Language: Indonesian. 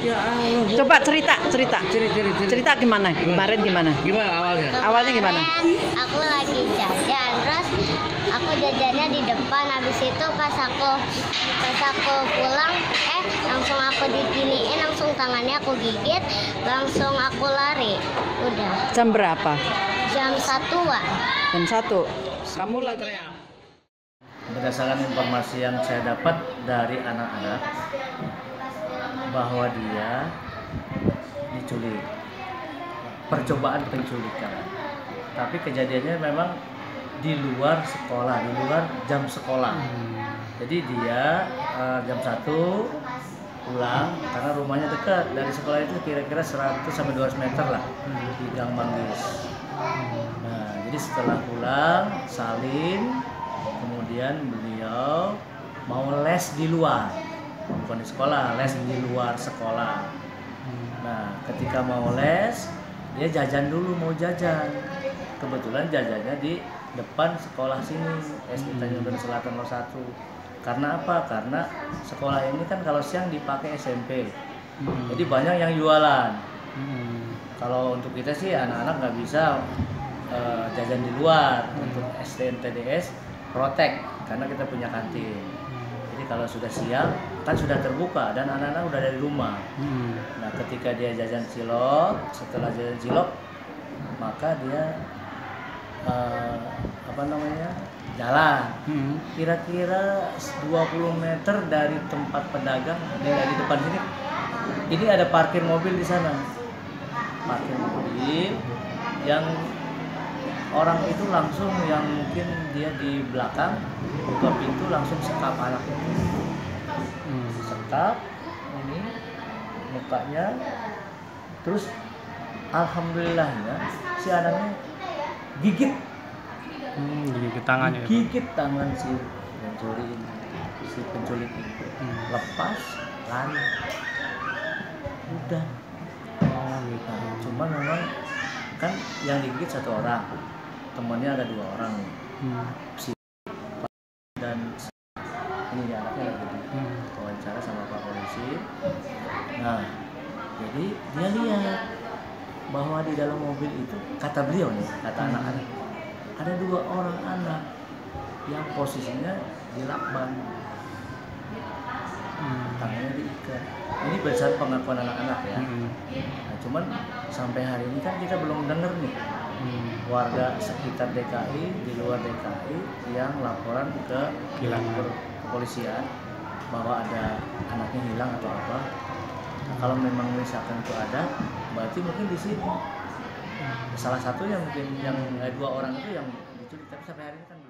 Ya Allah. Coba cerita. Cerita gimana? Kemarin gimana? Gimana awalnya? Awalnya gimana? Aku lagi jajan, terus aku jajannya di depan. Habis itu pas aku pulang, langsung aku diginiin, langsung tangannya aku gigit, langsung aku lari. Udah. Jam berapa? Jam 1-an. Jam 1. Kamu lah teriak. Berdasarkan informasi yang saya dapat dari anak-anak bahwa dia diculik, percobaan penculikan. Tapi kejadiannya memang di luar sekolah, di luar jam sekolah. Jadi dia jam 1 pulang karena rumahnya dekat dari sekolah itu kira-kira 100 sampai 200 meter lah di Gang Manggis. Nah, jadi setelah pulang salin, kemudian beliau mau les di luar, bukan di sekolah, les di luar sekolah. Nah, ketika mau les, dia jajan dulu, mau jajan. Kebetulan jajannya di depan sekolah sini, SD Tanjung Duren Selatan 01. Karena apa? Karena sekolah ini kan kalau siang dipakai SMP, jadi banyak yang jualan. Kalau untuk kita sih anak-anak nggak bisa jajan di luar. Untuk STM TDS protek karena kita punya kantin. Jadi kalau sudah siang kan sudah terbuka dan anak-anak udah dari rumah. Nah, ketika dia jajan cilok, setelah jajan cilok maka dia jalan. Kira-kira 20 meter dari tempat pedagang dari depan sini. Ini ada parkir mobil di sana. Parkir mobil yang orang itu langsung yang mungkin dia di belakang buka pintu langsung sekap anak itu. Sekap ini mukanya, terus alhamdulillahnya si anaknya gigit Tangannya. gigit tangan si penculik ini. Lepas lari udah. Nah, cuma memang kan yang digigit 1 orang, temannya ada 2 orang nih. Si dan ini anaknya lagi wawancara sama Pak Polisi. Nah, jadi dia lihat bahwa di dalam mobil itu, kata beliau nih, kata anak-anak, ada 2 orang anak yang posisinya dilakban, tangannya diikat. Ini berdasarkan pengakuan anak-anak ya. Nah, cuman sampai hari ini kan kita belum dengar nih warga sekitar DKI, di luar DKI yang laporan ke kepolisian bahwa ada anaknya hilang atau apa. Nah, kalau memang misalkan itu ada, berarti mungkin di sini salah satunya mungkin yang 2 orang itu yang diculik, tapi sampai hari ini kan